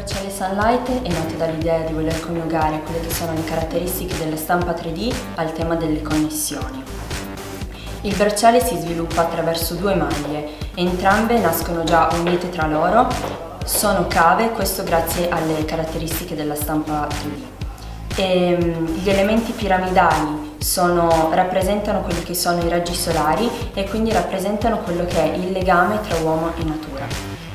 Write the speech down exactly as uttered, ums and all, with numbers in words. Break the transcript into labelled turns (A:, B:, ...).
A: bracciale Sunlight è nato dall'idea di voler coniugare quelle che sono le caratteristiche della stampa tre D al tema delle connessioni. Il bracciale si sviluppa attraverso due maglie, entrambe nascono già unite tra loro, sono cave, questo grazie alle caratteristiche della stampa tre D. E gli elementi piramidali sono, rappresentano quelli che sono i raggi solari e quindi rappresentano quello che è il legame tra uomo e natura.